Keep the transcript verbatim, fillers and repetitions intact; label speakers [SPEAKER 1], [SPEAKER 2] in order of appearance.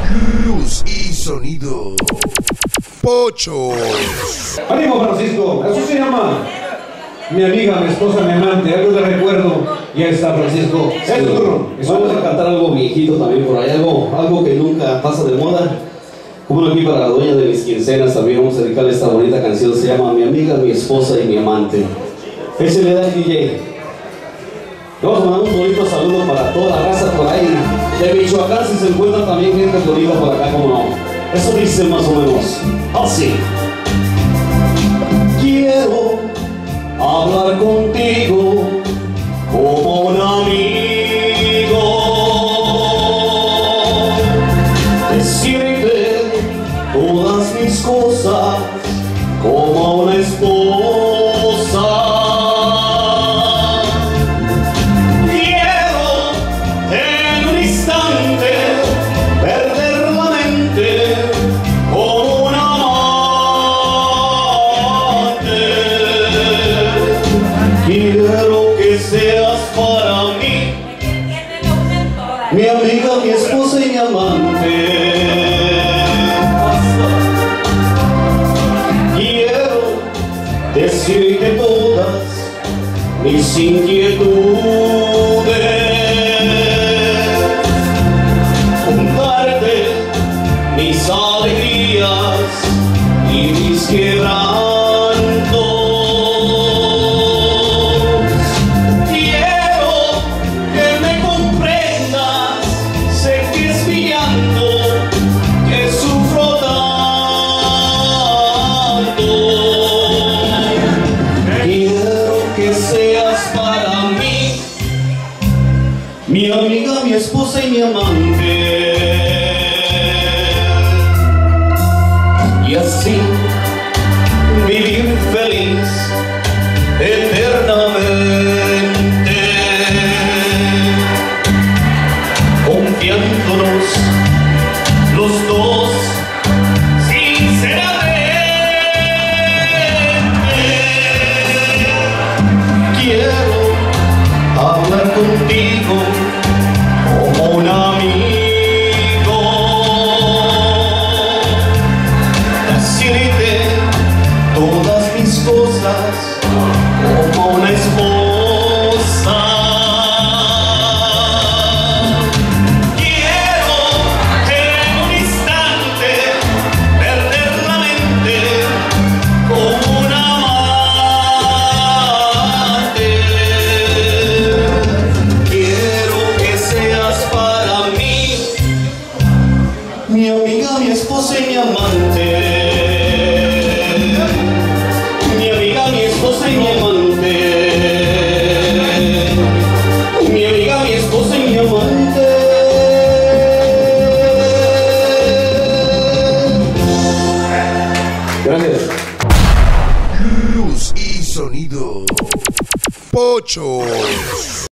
[SPEAKER 1] Luz y sonido. Pochos.
[SPEAKER 2] ¡Ánimo, Francisco! Eso se llama mi amiga, mi esposa, mi amante. Algo de recuerdo. Ya está, Francisco.
[SPEAKER 3] Sí.
[SPEAKER 2] Es tu turno.
[SPEAKER 3] Vamos a cantar algo viejito también por ahí, algo, algo que nunca pasa de moda. Como aquí para la dueña de mis quincenas también vamos a dedicarle esta bonita canción. Se llama Mi amiga, mi esposa y mi amante. Ese le da el D J. Vamos a mandar un bonito saludo para toda la raza por ahí. De Michoacán, si se encuentra también gente bonita por acá, como no. Eso dice más o menos así. Quiero hablar contigo como un amigo, decirte todas mis cosas como una esposa. Quiero en un instante perder la mente como un amante. Quiero que seas para mí mi amiga, mi esposa y mi amante. Quiero decirte todas mis inquietudes, contarte mis alegrías y mis quebrantos. Quiero que me comprendas, sé que es mi llanto, que sufro tanto. Quiero que seas para mí mi amiga, mi esposa y mi amante. Y así vivir feliz eternamente, confiándonos los dos sinceramente. Quiero hablar contigo como un amigo, decirte todas mis cosas como una esposa. Quiero en un instante perder la mente como un amante. Quiero que seas para mí mi amiga, mi esposa y mi amante. Mi amiga, mi esposa y mi amante. Mi amiga, mi esposa y mi amante. Gracias.
[SPEAKER 1] Luz y sonido. Pochos.